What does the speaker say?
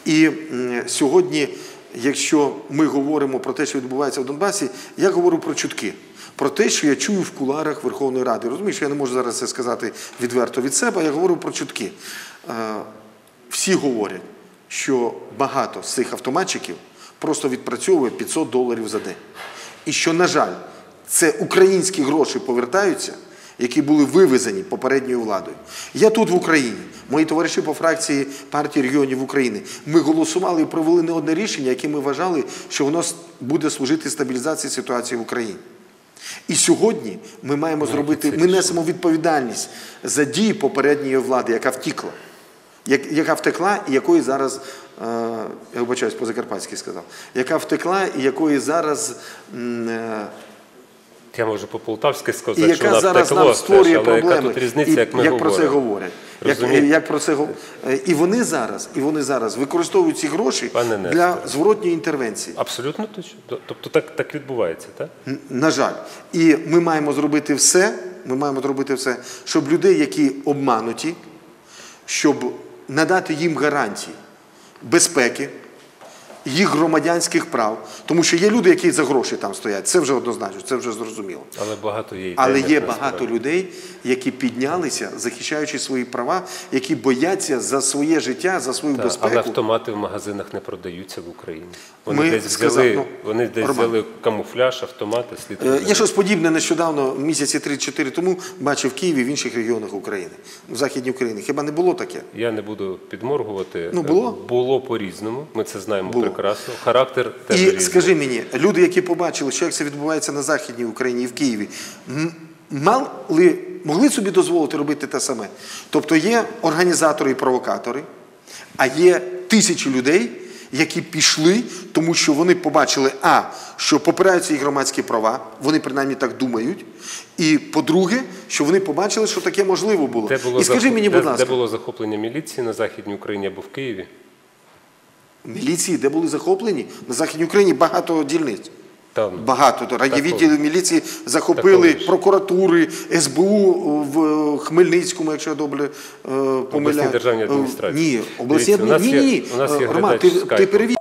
І сьогодні, якщо ми говоримо про те, що відбувається в Донбасі, я говорю про чутки. Про те, що я чую в кулуарах Верховної Ради. Розумієш, я не можу зараз це сказати відверто від себе, я говорю про чутки. Всі говорять, що багато з цих автоматчиків просто відпрацьовує $500 за день. І що, на жаль, це українські гроші повертаються, які були вивезені попередньою владою. Я тут в Україні, мої товариші по фракції партії регіонів України, ми голосували і провели не одне рішення, яке ми вважали, що воно буде служити стабілізації ситуації в Україні. І сьогодні ми маємо зробити, ми несемо відповідальність за дії попередньої влади, яка втекла. Яка втекла і якої зараз, я вибачаюсь, по-закарпатськи сказав, яка втекла і якої зараз... Я можу по-полтавськи сказати, і що вона зараз втекло, нам створює проблеми, але яка тут різниця, як ми як про це говоримо. говорять. І вони зараз використовують ці гроші для зворотньої інтервенції. Абсолютно точно. Тобто так відбувається, так? На жаль. І ми маємо зробити все, щоб людей, які обмануті, щоб надати їм гарантії безпеки, їх громадянських прав. Тому що є люди, які за гроші там стоять. Це вже однозначно, це вже зрозуміло. Але є багато людей, які піднялися, захищаючи свої права, які бояться за своє життя, за свою безпеку. Але автомати в магазинах не продаються в Україні. Вони десь взяли камуфляж, автомати, Я щось подібне нещодавно, місяці 3-4 тому, бачив в Києві, в інших регіонах України, в Західній Україні. Хіба не було таке? Я не буду підморгувати. Було? Було по-різному, ми це знаємо прекрасно. Характер теж різний. І скажи мені, люди, які побачили, що як це відбувається на Західній Україні і в Києві, могли собі дозволити робити те саме? Тобто є організатори і провокатори, а є тисячі людей, які пішли, тому що вони побачили, що попираються їх громадські права, вони принаймні так думають, і по-друге, що вони побачили, що таке можливо було. І скажи мені, будь ласка. Де було захоплення міліції на Західній Україні або в Києві? Міліції, де були захоплені? На Західній Україні багато дільниць. Багато. Райвідділи міліції захопили, прокуратури, СБУ в Хмельницькому, якщо я добре помиляю. Обласні державні адміністрації. Ні, обласні адміністрації. Ні. Роман, ти перевір.